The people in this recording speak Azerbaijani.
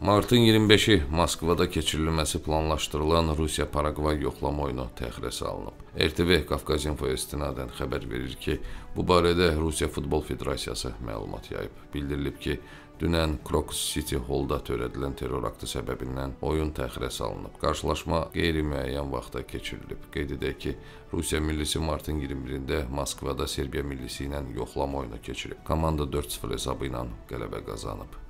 Martın 25-i Moskvada keçirilməsi planlaşdırılan Rusiya-Paragvay yoxlama oyunu təxirə salınıb. RTV Qafqaz.info-ya istinadən xəbər verir ki, bu barədə Rusiya Futbol Federasiyası məlumat yayıb. Bildirilib ki, dünən Crocus City Hall'da törədilən terror aktı səbəbindən oyun təxirə salınıb. Qarşılaşma qeyri-müəyyən vaxta keçirilib. Qeyd edək ki, Rusiya millisi martın 21-də Moskvada Serbiya millisi ilə yoxlama oyunu keçirib. Komanda 4-0 hesabı ilə qələbə qazanıb.